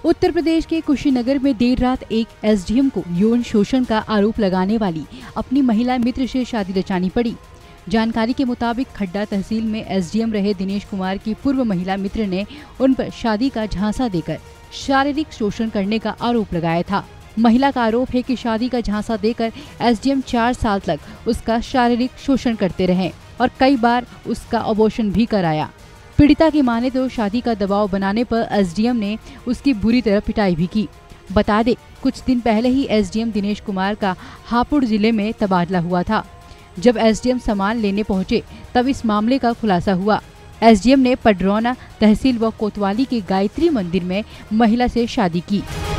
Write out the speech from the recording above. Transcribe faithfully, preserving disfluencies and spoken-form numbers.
उत्तर प्रदेश के कुशीनगर में देर रात एक एसडीएम को यौन शोषण का आरोप लगाने वाली अपनी महिला मित्र से शादी रचानी पड़ी। जानकारी के मुताबिक खड्डा तहसील में एसडीएम रहे दिनेश कुमार की पूर्व महिला मित्र ने उन पर शादी का झांसा देकर शारीरिक शोषण करने का आरोप लगाया था। महिला का आरोप है कि शादी का झांसा देकर एसडीएम चार साल तक उसका शारीरिक शोषण करते रहे और कई बार उसका अबॉर्शन भी कराया। पीड़िता की माने तो शादी का दबाव बनाने पर एसडीएम ने उसकी बुरी तरह पिटाई भी की। बता दे, कुछ दिन पहले ही एसडीएम दिनेश कुमार का हापुड़ जिले में तबादला हुआ था। जब एसडीएम सामान लेने पहुंचे तब इस मामले का खुलासा हुआ। एसडीएम ने पडरौना तहसील व कोतवाली के गायत्री मंदिर में महिला से शादी की।